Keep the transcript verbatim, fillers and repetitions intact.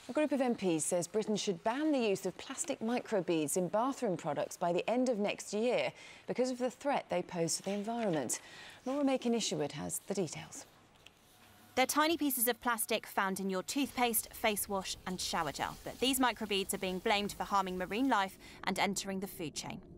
A group of M Ps says Britain should ban the use of plastic microbeads in bathroom products by the end of next year because of the threat they pose to the environment. Laura Makin-Isherwood has the details. They're tiny pieces of plastic found in your toothpaste, face wash and shower gel. But these microbeads are being blamed for harming marine life and entering the food chain.